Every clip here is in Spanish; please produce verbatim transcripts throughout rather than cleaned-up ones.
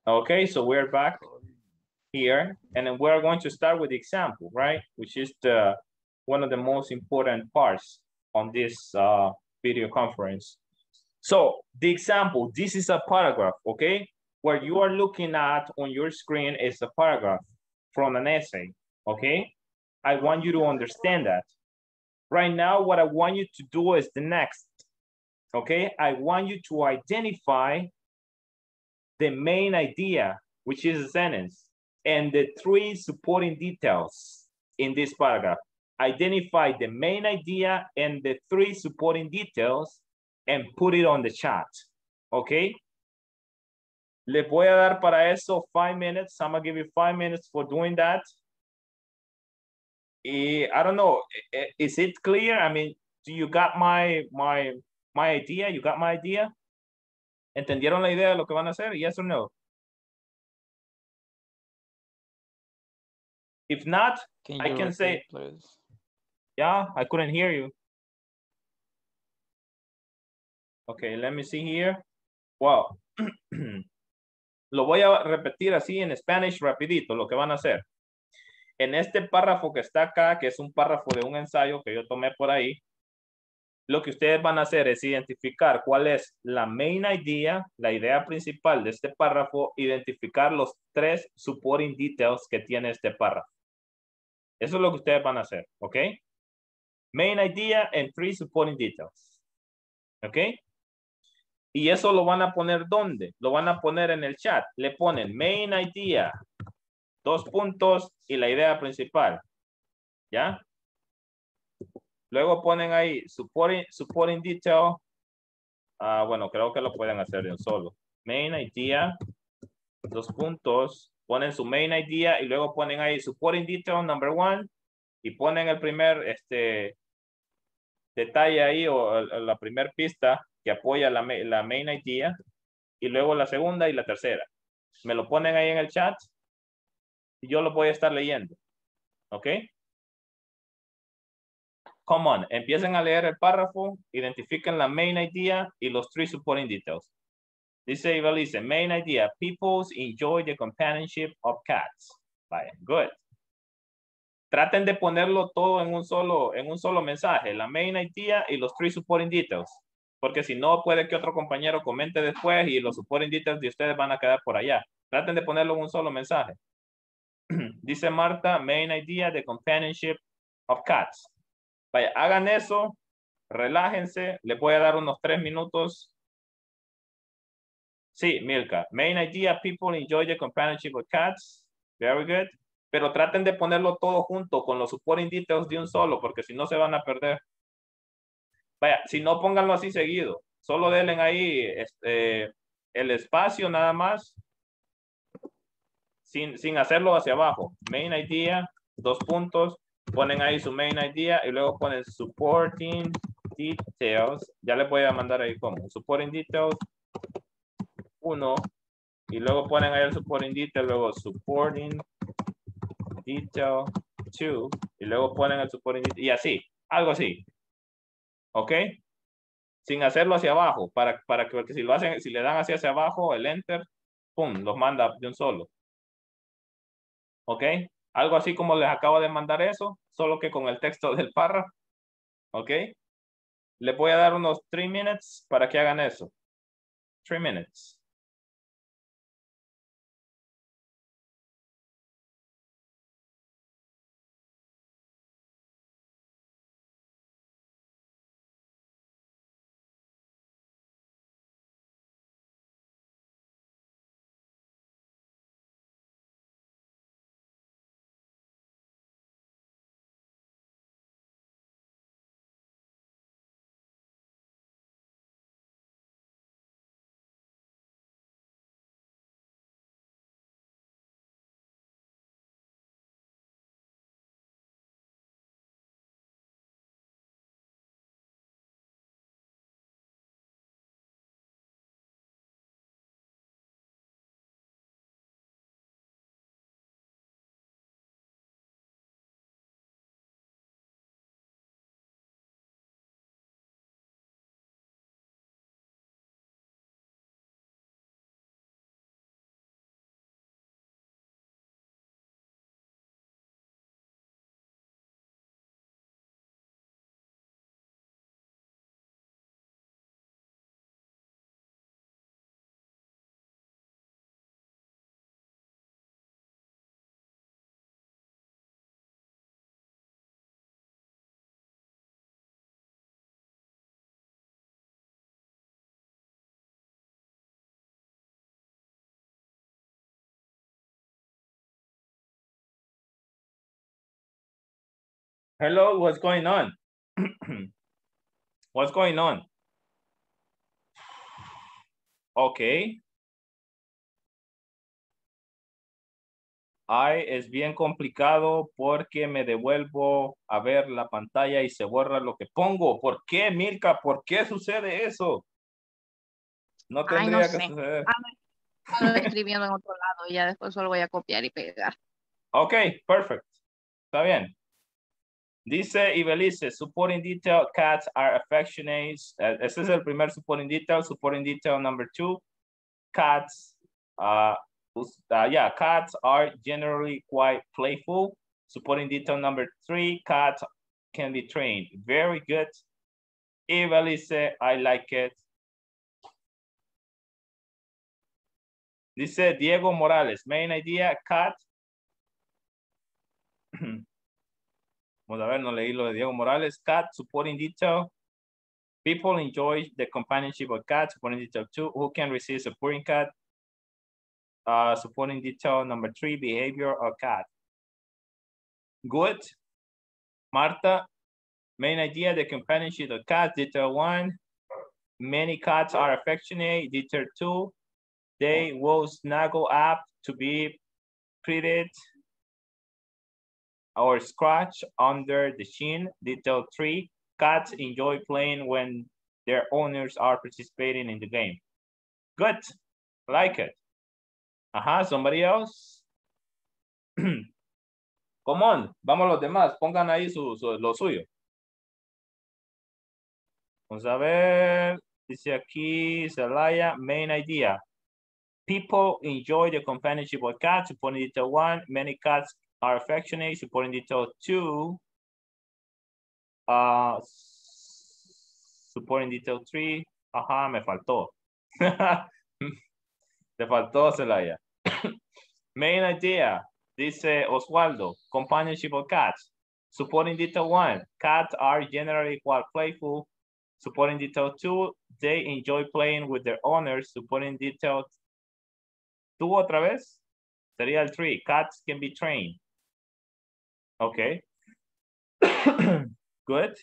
Okay, so we're back here, and then we're going to start with the example, right? Which is the one of the most important parts on this uh, video conference. So the example, this is a paragraph, okay? What you are looking at on your screen is a paragraph from an essay, okay? I want you to understand that. Right now, what I want you to do is the next, okay? I want you to identify the main idea, which is a sentence, and the three supporting details in this paragraph. Identify the main idea and the three supporting details and put it on the chat, okay? Le voy a dar para eso five minutes. I'm gonna give you five minutes for doing that. I don't know, is it clear? I mean, do you got my, my, my idea? You got my idea? ¿Entendieron la idea de lo que van a hacer? Yes or no? If not, Can I you can repeat, say, please? yeah, I couldn't hear you. Okay, let me see here. Wow. Lo voy a repetir así en Spanish rapidito, lo que van a hacer. En este párrafo que está acá, que es un párrafo de un ensayo que yo tomé por ahí, lo que ustedes van a hacer es identificar cuál es la main idea, la idea principal de este párrafo, identificar los tres supporting details que tiene este párrafo. Eso es lo que ustedes van a hacer, ¿ok? Main idea and three supporting details. ¿Ok? Y eso lo van a poner ¿dónde? Lo van a poner en el chat. Le ponen main idea, dos puntos y la idea principal. ¿Ya? Luego ponen ahí supporting, supporting detail. Ah, bueno, creo que lo pueden hacer de un solo. Main idea, dos puntos. Ponen su main idea y luego ponen ahí supporting detail number one. Y ponen el primer este, detalle ahí o, o la primera pista que apoya la, la main idea. Y luego la segunda y la tercera. Me lo ponen ahí en el chat y yo lo voy a estar leyendo. ¿Ok? Come on, empiecen a leer el párrafo, identifiquen la main idea y los three supporting details. Dice Ibelice, main idea, people enjoy the companionship of cats. Vaya, good. Traten de ponerlo todo en un solo, en un solo mensaje, la main idea y los three supporting details. Porque si no, puede que otro compañero comente después y los supporting details de ustedes van a quedar por allá. Traten de ponerlo en un solo mensaje. Dice Marta, main idea, the companionship of cats. Vaya, hagan eso, relájense, les voy a dar unos tres minutos. Sí, Milka, main idea, people enjoy the companionship of cats. Very good. Pero traten de ponerlo todo junto con los supporting details de un solo, porque si no se van a perder. Vaya, si no, pónganlo así seguido. Solo denle ahí este, el espacio nada más, sin, sin hacerlo hacia abajo. Main idea, dos puntos, ponen ahí su main idea y luego ponen supporting details. Ya les voy a mandar ahí como supporting details uno y luego ponen ahí el supporting detail, luego supporting detail two y luego ponen el supporting detail y así, algo así. ¿Ok? Sin hacerlo hacia abajo, para, para que porque si lo hacen, si le dan hacia, hacia abajo, el enter, pum, los manda de un solo. ¿Ok? Algo así como les acabo de mandar eso, solo que con el texto del párrafo. ¿Ok? Les voy a dar unos three minutes para que hagan eso. Three minutes. Hello, what's going on? What's going on? Okay. Ay, es bien complicado porque me devuelvo a ver la pantalla y se borra lo que pongo. ¿Por qué, Milka? ¿Por qué sucede eso? No Ay, no tendría que sé. suceder. Ando escribiendo en otro lado y ya después solo voy a copiar y pegar. Ok, perfect. Está bien. Dice Ibelice, supporting detail, cats are affectionate. Uh, ese es el primer supporting detail. Supporting detail number two, cats, uh, uh, yeah, cats are generally quite playful. Supporting detail number three, cats can be trained. Very good. Ibelice, I like it. Dice Diego Morales, main idea, cat. Vamos a ver, no leí lo de Diego Morales. Cat, supporting detail. People enjoy the companionship of cats. Supporting detail two, who can resist supporting cat? Uh, supporting detail number three, behavior of cat. Good. Marta, main idea, the companionship of cats. Detail one, many cats are affectionate. Detail two, they will snuggle up to be petted or scratch under the chin. Detail three, cats enjoy playing when their owners are participating in the game. Good, like it. Ajá, somebody else? Come on, vamos los demás, pongan ahí su, su, lo suyo. Vamos a ver, dice aquí, Zelaya, main idea. People enjoy the companionship of cats, supporting detail one. Many cats are affectionate, supporting detail two. Uh, supporting detail three. Ajá, me faltó. Te faltó, Celaya. Main idea, dice Oswaldo, companionship of cats. Supporting detail one, cats are generally quite playful. Supporting detail two, they enjoy playing with their owners. Supporting detail two otra vez, sería el three, cats can be trained. Okay. Good.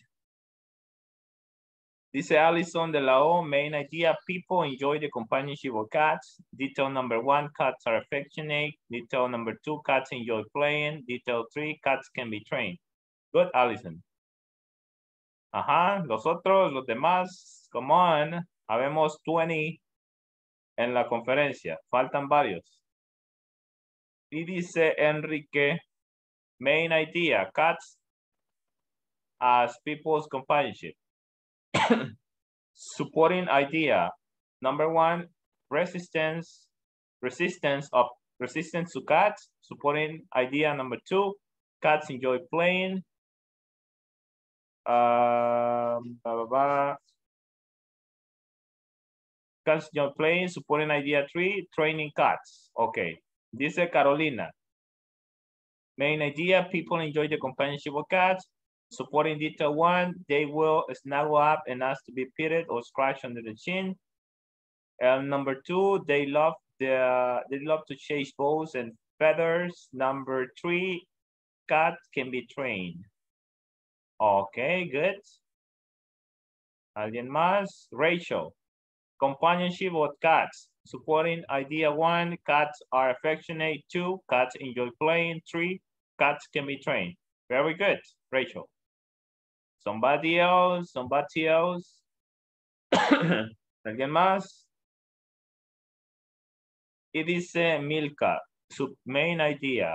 Dice Alison de la O, main idea, people enjoy the companionship of cats. Detail number one, cats are affectionate. Detail number two, cats enjoy playing. Detail three, cats can be trained. Good, Alison. Ajá, los otros, los demás, come on. Habemos veinte en la conferencia. Faltan varios. Y dice Enrique, main idea, cats as people's companionship. Supporting idea. Number one, resistance, resistance of resistance to cats. Supporting idea number two, cats enjoy playing. Um, blah, blah, blah. Cats enjoy playing. Supporting idea three, training cats. Okay. Dice Carolina. Main idea, people enjoy the companionship of cats. Supporting detail one, they will snuggle up and ask to be petted or scratched under the chin. And number two, they love the they love to chase balls and feathers. Number three, cats can be trained. Okay, good. ¿Alguien más? Rachel, companionship with cats. Supporting idea one, cats are affectionate. Two, cats enjoy playing. Three, cats can be trained. Very good, Rachel. Somebody else, somebody else. ¿Alguien más? Y dice Milka, su main idea.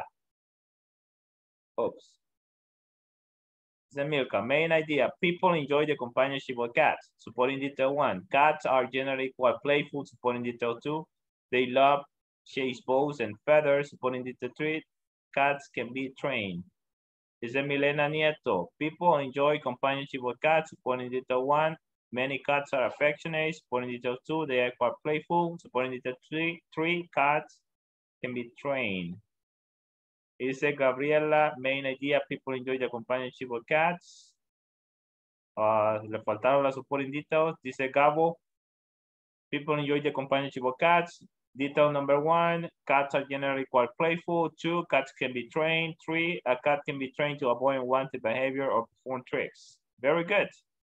Oops. Dice Milka, main idea. People enjoy the companionship of cats. Supporting detail one. Cats are generally quite playful. Supporting detail two. They love chase balls and feathers. Supporting detail three. Cats can be trained. Dice Milena Nieto. People enjoy companionship with cats. Supporting detail one. Many cats are affectionate. Supporting detail two. They are quite playful. Supporting detail three. Three cats can be trained. Dice Gabriela, main idea, people enjoy the companionship of cats. Uh, le faltaron las supporting details. Dice Gabo, people enjoy the companionship of cats. Detail number one, cats are generally quite playful. Two, cats can be trained. Three, a cat can be trained to avoid unwanted behavior or perform tricks. Very good.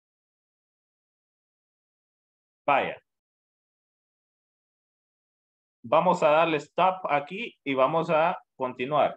Vaya. Vamos a darle stop aquí y vamos a continuar.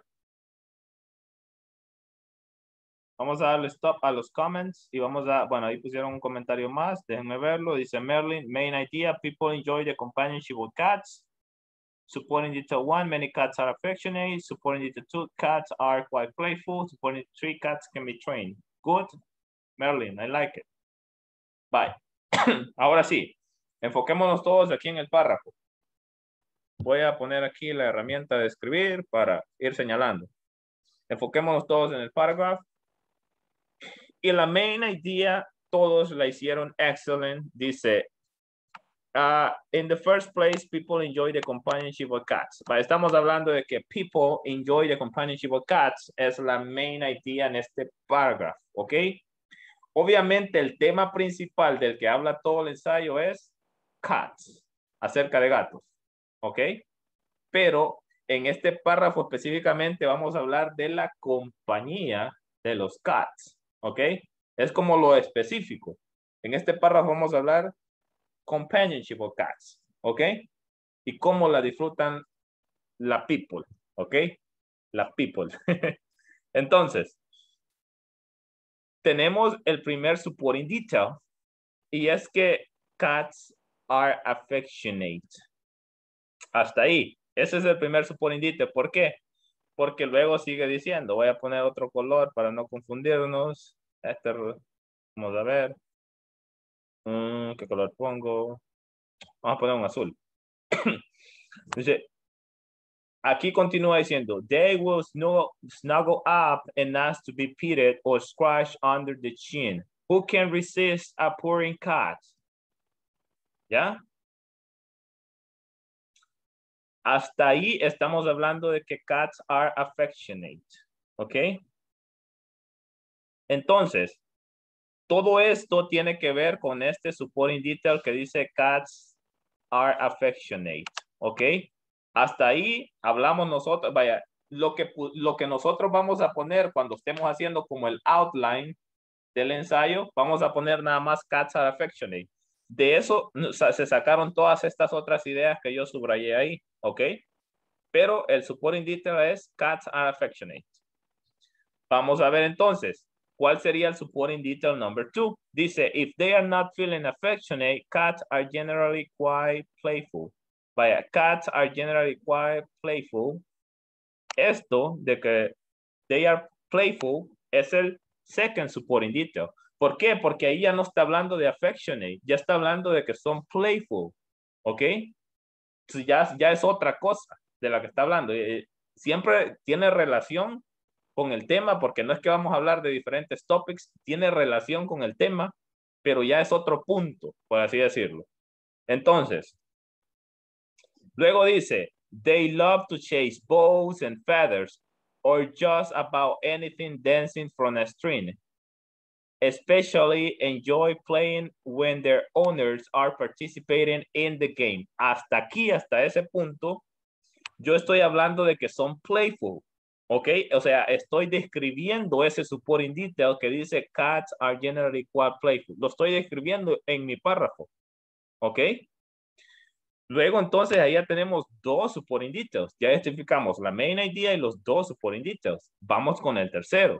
Vamos a darle stop a los comments y vamos a, bueno, ahí pusieron un comentario más, déjenme verlo. Dice Merlin, main idea, people enjoy the companionship with cats. Supporting detail one, many cats are affectionate. Supporting detail two, cats are quite playful. Supporting three, cats can be trained. Good, Merlin, I like it. Bye. Ahora sí, enfoquémonos todos aquí en el párrafo. Voy a poner aquí la herramienta de escribir para ir señalando. Enfoquémonos todos en el párrafo. Y la main idea, todos la hicieron excellent. Dice, Uh, in the first place, people enjoy the companionship of cats. Estamos hablando de que people enjoy the companionship of cats. Es la main idea en este párrafo, ¿ok? Obviamente el tema principal del que habla todo el ensayo es cats, acerca de gatos, ¿ok? Pero en este párrafo específicamente vamos a hablar de la compañía de los cats, ¿ok? Es como lo específico. En este párrafo vamos a hablar companionship of cats, ¿ok? Y cómo la disfrutan la people, ¿ok? La people. Entonces, tenemos el primer supporting detail y es que cats are affectionate. Hasta ahí. Ese es el primer supporting detail. ¿Por qué? Porque luego sigue diciendo, voy a poner otro color para no confundirnos. Este, vamos a ver. Mm, ¿qué color pongo? Vamos a poner un azul. Dice, aquí continúa diciendo, they will snuggle up and ask to be petted or scratched under the chin. Who can resist a purring cat? ¿Ya? Hasta ahí estamos hablando de que cats are affectionate. ¿Ok? Entonces, todo esto tiene que ver con este supporting detail que dice cats are affectionate. ¿Ok? Hasta ahí hablamos nosotros, vaya, lo que, lo que nosotros vamos a poner cuando estemos haciendo como el outline del ensayo, vamos a poner nada más cats are affectionate. De eso se sacaron todas estas otras ideas que yo subrayé ahí, ¿ok? Pero el supporting detail es cats are affectionate. Vamos a ver entonces, ¿cuál sería el supporting detail number two? Dice, if they are not feeling affectionate, cats are generally quite playful. Vaya, cats are generally quite playful. Esto de que they are playful es el second supporting detail. ¿Por qué? Porque ahí ya no está hablando de affectionate, ya está hablando de que son playful, ¿ok? Entonces ya, ya es otra cosa de la que está hablando. Siempre tiene relación con el tema, porque no es que vamos a hablar de diferentes topics, tiene relación con el tema, pero ya es otro punto, por así decirlo. Entonces, luego dice, they love to chase bows and feathers, or just about anything dancing from a string. Especially enjoy playing when their owners are participating in the game. Hasta aquí, hasta ese punto, yo estoy hablando de que son playful, ¿ok? O sea, estoy describiendo ese supporting detail que dice cats are generally quite playful. Lo estoy describiendo en mi párrafo, ¿ok? Luego, entonces, ahí ya tenemos dos supporting details. Ya identificamos la main idea y los dos supporting details. Vamos con el tercero.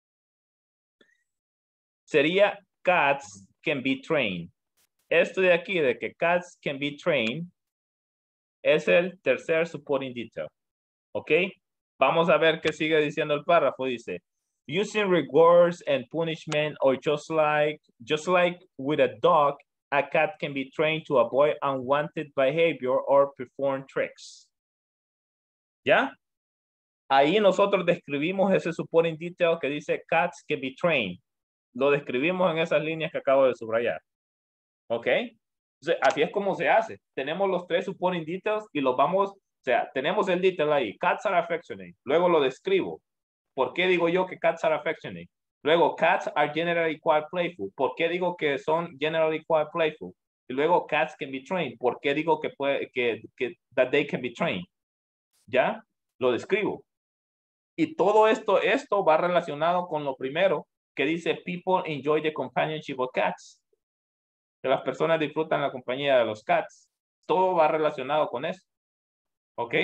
Sería cats can be trained. Esto de aquí, de que cats can be trained, es el tercer supporting detail. ¿Ok? Vamos a ver qué sigue diciendo el párrafo. Dice, using rewards and punishment, or just like, just like with a dog, a cat can be trained to avoid unwanted behavior or perform tricks. ¿Ya? Ahí nosotros describimos ese supporting detail que dice cats can be trained. Lo describimos en esas líneas que acabo de subrayar. ¿Ok? Entonces, así es como se hace. Tenemos los tres supporting details y los vamos, o sea, tenemos el detail ahí. Cats are affectionate. Luego lo describo. ¿Por qué digo yo que cats are affectionate? Luego, cats are generally quite playful. ¿Por qué digo que son generally quite playful? Y luego cats can be trained. ¿Por qué digo que puede, que, que that they can be trained? ¿Ya? Lo describo. Y todo esto, esto va relacionado con lo primero que dice people enjoy the companionship of cats. Que las personas disfrutan la compañía de los cats. Todo va relacionado con eso. ¿Ok?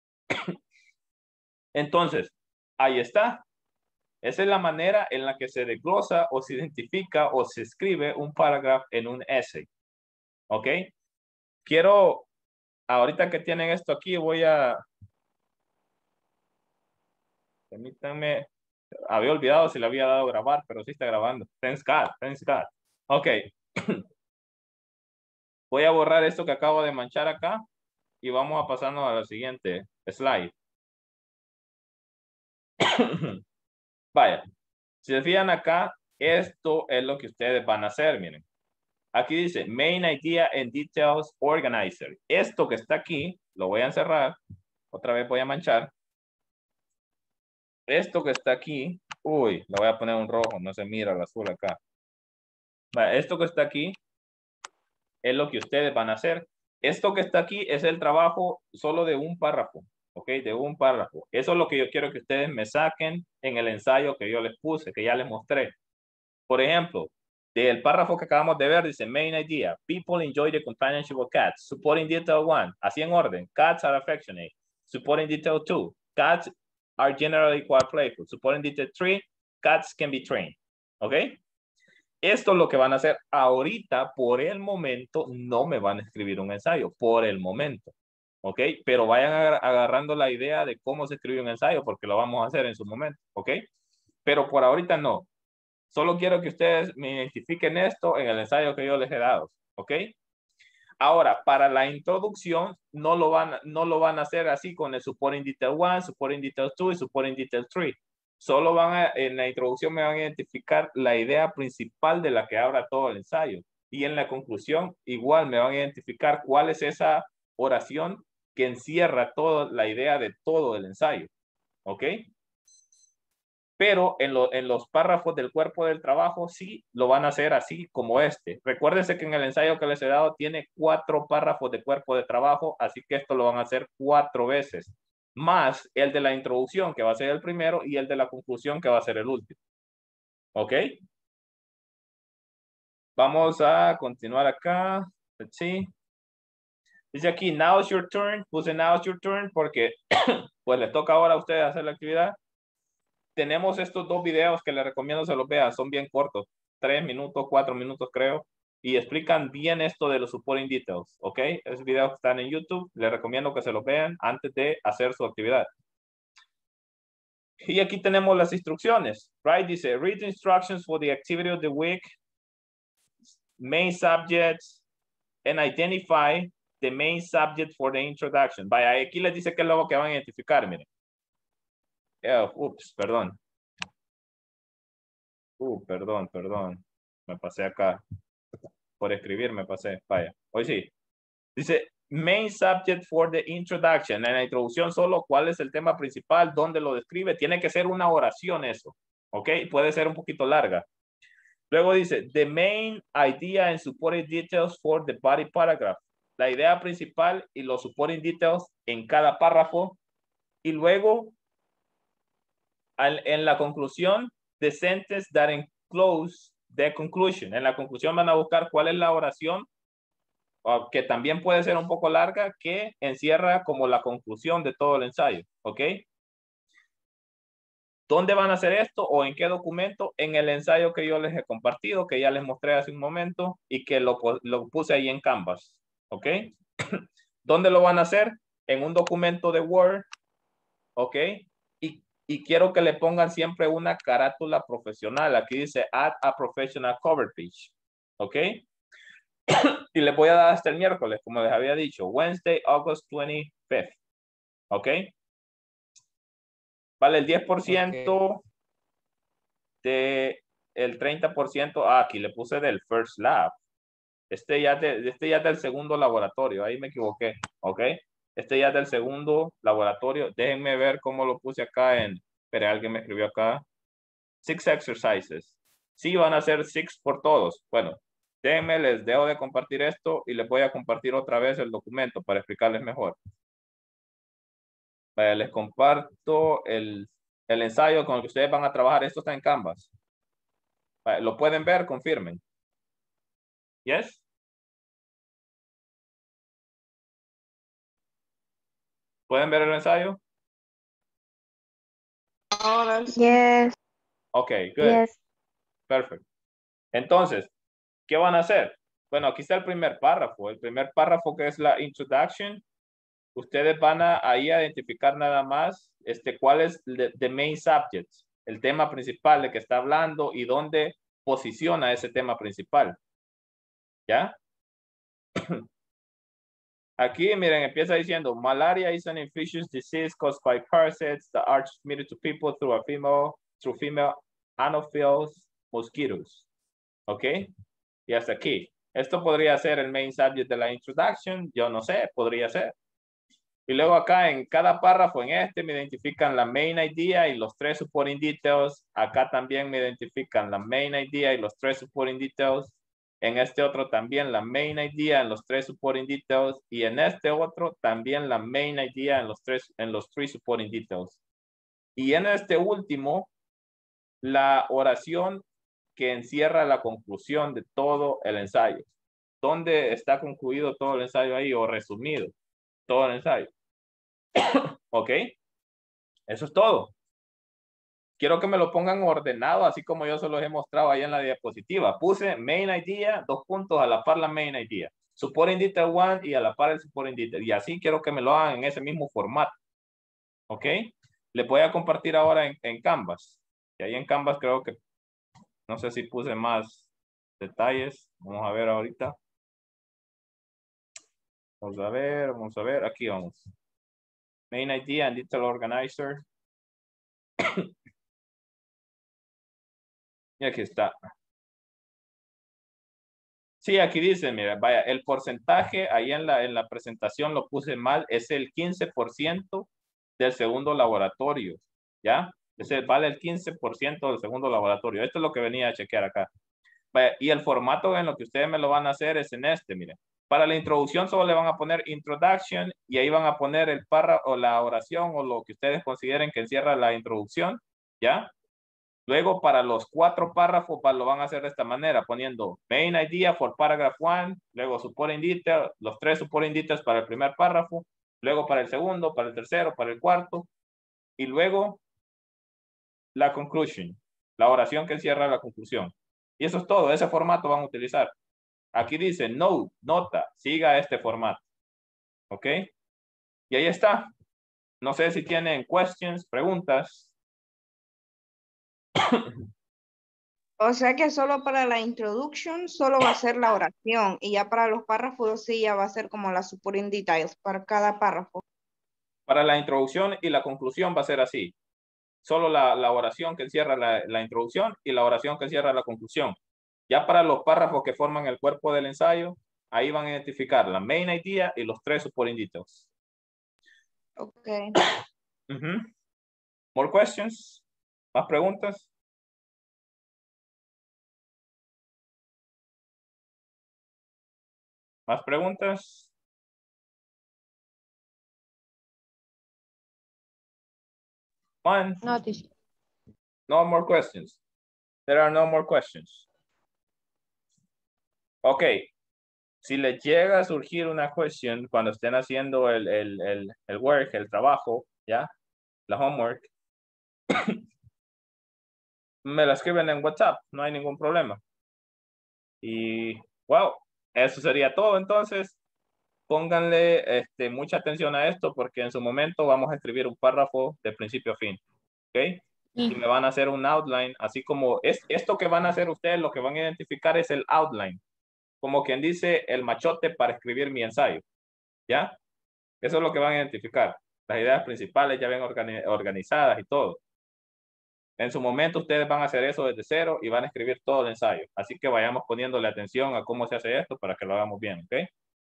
Entonces, ahí está. Esa es la manera en la que se desglosa o se identifica o se escribe un parágrafo en un essay. ¿Ok? Quiero, ahorita que tienen esto aquí, voy a... Permítanme, había olvidado si le había dado a grabar, pero sí está grabando. Thanks God, thanks God. Ok. Voy a borrar esto que acabo de manchar acá y vamos a pasarnos a la siguiente slide. Vaya, si se fijan acá, esto es lo que ustedes van a hacer, miren. Aquí dice Main Idea and Details Organizer. Esto que está aquí, lo voy a encerrar. Otra vez voy a manchar. Esto que está aquí, uy, le voy a poner un rojo, no se mira el azul acá. Vale, esto que está aquí es lo que ustedes van a hacer. Esto que está aquí es el trabajo solo de un párrafo, ¿ok? De un párrafo. Eso es lo que yo quiero que ustedes me saquen en el ensayo que yo les puse, que ya les mostré. Por ejemplo, del párrafo que acabamos de ver, dice Main Idea. People enjoy the companionship of cats. Supporting detail one. Así en orden. Cats are affectionate. Supporting detail two. Cats are generally quite playful. Supporting detail three. Cats can be trained. ¿Ok? Esto es lo que van a hacer ahorita. Por el momento, no me van a escribir un ensayo. Por el momento. ¿Ok? Pero vayan agarrando la idea de cómo se escribe un ensayo, porque lo vamos a hacer en su momento. ¿Ok? Pero por ahorita no. Solo quiero que ustedes me identifiquen esto en el ensayo que yo les he dado, ¿ok? Ahora, para la introducción, no lo van, no lo van a hacer así con el supporting detail one, supporting detail two y supporting detail three. Solo van a, en la introducción me van a identificar la idea principal de la que habla todo el ensayo. Y en la conclusión, igual me van a identificar cuál es esa oración que encierra toda la idea de todo el ensayo, ¿ok? Pero en, lo, en los párrafos del cuerpo del trabajo sí lo van a hacer así como este. Recuérdense que en el ensayo que les he dado tiene cuatro párrafos de cuerpo de trabajo, así que esto lo van a hacer cuatro veces, más el de la introducción que va a ser el primero y el de la conclusión que va a ser el último. ¿Ok? Vamos a continuar acá. Let's see. Dice aquí, now's your turn. Puse now's your turn porque pues les toca ahora a ustedes hacer la actividad. Tenemos estos dos videos que les recomiendo se los vean, son bien cortos, tres minutos, cuatro minutos creo, y explican bien esto de los supporting details, ¿ok? Esos videos que están en YouTube, les recomiendo que se los vean antes de hacer su actividad. Y aquí tenemos las instrucciones, right? Dice, read the instructions for the activity of the week, main subjects, and identify the main subject for the introduction. Vaya, aquí les dice qué es lo que van a identificar, miren. Oh, ups, perdón. Uh, perdón, perdón. Me pasé acá. Por escribir me pasé. Vaya. Hoy sí. Dice, main subject for the introduction. En la introducción solo, ¿cuál es el tema principal? ¿Dónde lo describe? Tiene que ser una oración eso. ¿Ok? Puede ser un poquito larga. Luego dice, the main idea and supporting details for the body paragraph. La idea principal y los supporting details en cada párrafo. Y luego, al, en la conclusión, the sentence that enclose the conclusion. En la conclusión van a buscar cuál es la oración, que también puede ser un poco larga, que encierra como la conclusión de todo el ensayo. ¿Ok? ¿Dónde van a hacer esto o en qué documento? En el ensayo que yo les he compartido, que ya les mostré hace un momento y que lo, lo puse ahí en Canvas. ¿Ok? ¿Dónde lo van a hacer? En un documento de Word. ¿Ok? Y, y quiero que le pongan siempre una carátula profesional. Aquí dice add a professional cover page. ¿Ok? Y les voy a dar hasta el miércoles, como les había dicho. Wednesday, August twenty-fifth. ¿Ok? Vale el diez por ciento okay. De el treinta por ciento. Ah, aquí le puse del first lab. Este ya, de, este ya es del segundo laboratorio. Ahí me equivoqué. ¿Ok? Este ya es del segundo laboratorio. Déjenme ver cómo lo puse acá en... Espera, alguien me escribió acá. Six exercises. Sí, van a ser six por todos. Bueno, Déjenme, les dejo de compartir esto y les voy a compartir otra vez el documento para explicarles mejor. Vaya, les comparto el, el ensayo con el que ustedes van a trabajar. Esto está en Canvas. Vaya, lo pueden ver, confirmen. Yes. ¿Pueden ver el ensayo? Ahora sí. Yes. Ok, good. Yes. Perfect. Entonces, ¿qué van a hacer? Bueno, aquí está el primer párrafo. El primer párrafo que es la introduction. Ustedes van a ahí a identificar nada más este, cuál es the, the main subject, el tema principal de que está hablando y dónde posiciona ese tema principal. ¿Ya? Aquí, miren, empieza diciendo, malaria is an infectious disease caused by parasites that are transmitted to people through a female, through female anopheles mosquitoes. ¿Ok? Y hasta aquí. Esto podría ser el main subject de la introduction. Yo no sé, podría ser. Y luego acá en cada párrafo, en este me identifican la main idea y los tres supporting details. Acá también me identifican la main idea y los tres supporting details. En este otro también la main idea en los tres supporting details. Y en este otro también la main idea en los tres, en los tres supporting details. Y en este último, la oración que encierra la conclusión de todo el ensayo. ¿Dónde está concluido todo el ensayo ahí o resumido? Todo el ensayo. ¿Ok? Eso es todo. Quiero que me lo pongan ordenado, así como yo se los he mostrado ahí en la diapositiva. Puse main idea, dos puntos, a la par la main idea. Supporting detail one y a la par el supporting detail. Y así quiero que me lo hagan en ese mismo formato. ¿Ok? Les voy a compartir ahora en, en Canvas. Y ahí en Canvas creo que, no sé si puse más detalles. Vamos a ver ahorita. Vamos a ver, vamos a ver. Aquí vamos. Main idea and detail organizer. Y aquí está. Sí, aquí dice, mira, vaya, el porcentaje ahí en la, en la presentación lo puse mal, es el quince por ciento del segundo laboratorio, ¿ya? Ese vale el quince por ciento del segundo laboratorio. Esto es lo que venía a chequear acá. Vaya, y el formato en lo que ustedes me lo van a hacer es en este, miren. Para la introducción solo le van a poner introduction y ahí van a poner el párrafo o la oración o lo que ustedes consideren que encierra la introducción, ¿ya? Luego, para los cuatro párrafos, lo van a hacer de esta manera, poniendo main idea for paragraph one, luego supporting detail, los tres supporting details para el primer párrafo, luego para el segundo, para el tercero, para el cuarto, y luego la conclusion, la oración que encierra la conclusión. Y eso es todo, ese formato van a utilizar. Aquí dice note, nota, siga este formato. ¿Ok? Y ahí está. No sé si tienen questions, preguntas. O sea que solo para la introduction solo va a ser la oración y ya para los párrafos sí ya va a ser como la supporting details para cada párrafo. Para la introducción y la conclusión va a ser así. Solo la, la oración que encierra la, la introducción y la oración que encierra la conclusión. Ya para los párrafos que forman el cuerpo del ensayo, ahí van a identificar la main idea y los tres supporting details. Ok. Uh-huh. More questions? ¿Más preguntas? ¿Más preguntas? One. No, teacher. No more questions. There are no more questions. Ok. Si les llega a surgir una question cuando estén haciendo el, el, el, el work, el trabajo, ¿ya? La homework, me la escriben en WhatsApp, no hay ningún problema. Y, wow, eso sería todo. Entonces, pónganle este, mucha atención a esto porque en su momento vamos a escribir un párrafo de principio a fin. ¿Ok? Y me van a hacer un outline, así como es esto que van a hacer ustedes, lo que van a identificar es el outline. Como quien dice, el machote para escribir mi ensayo. ¿Ya? Eso es lo que van a identificar. Las ideas principales ya ven organi- organizadas y todo. En su momento ustedes van a hacer eso desde cero y van a escribir todo el ensayo. Así que vayamos poniéndole atención a cómo se hace esto para que lo hagamos bien, ¿ok?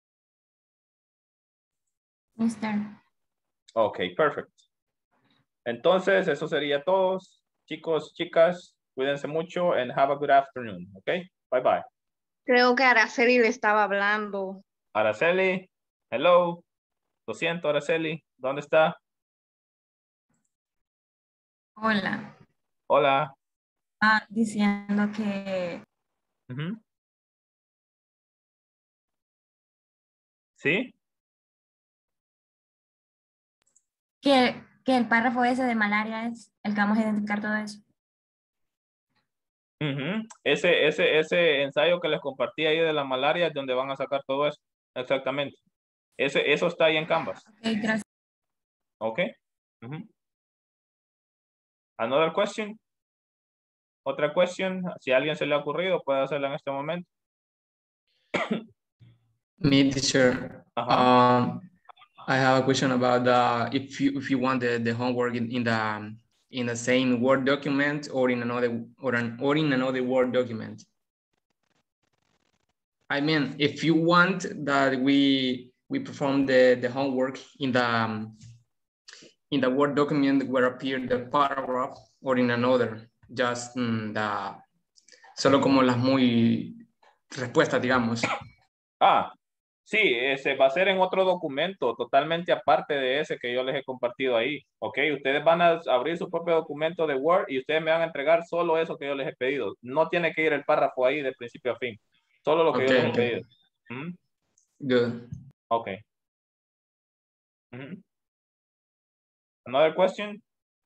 Mister. Ok, perfect. Entonces, eso sería todo. Chicos, chicas, cuídense mucho and have a good afternoon, ¿ok? Bye bye. Creo que Araceli le estaba hablando. Araceli, hello. Lo siento, Araceli. ¿Dónde está? Hola. Hola. Ah, diciendo que, Ujú. ¿Sí? que, que el párrafo ese de malaria es el que vamos a identificar todo eso. Ujú. Ese, ese, ese ensayo que les compartí ahí de la malaria es donde van a sacar todo eso. Exactamente. Ese, eso está ahí en Canvas. Ok, gracias. Ok. Ujú. Another question. Otra question. Si a alguien se le ha ocurrido, puede hacerla en este momento. Me, teacher. Uh-huh. Um, I have a question about the if you if you want the, the homework in, in the in the same Word document or in another or an or in another Word document. I mean, if you want that we we perform the, the homework in the um, in the Word document where appear the paragraph or in another, just mm, the solo como las muy respuestas, digamos. Ah, sí, ese va a ser en otro documento, totalmente aparte de ese que yo les he compartido ahí. Ok, ustedes van a abrir su propio documento de Word y ustedes me van a entregar solo eso que yo les he pedido. No tiene que ir el párrafo ahí de principio a fin. Solo lo que Okay, yo les he okay. pedido. ¿Mm? Good. Ok. Mm-hmm. Another question?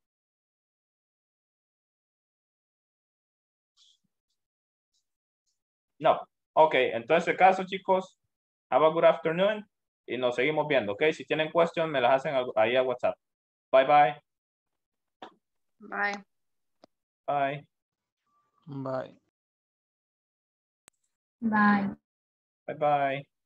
No. Ok, en todo ese caso, chicos, have a good afternoon y nos seguimos viendo, ok? Si tienen questions, me las hacen ahí a WhatsApp. Bye, bye. Bye. Bye. Bye. Bye. Bye, bye.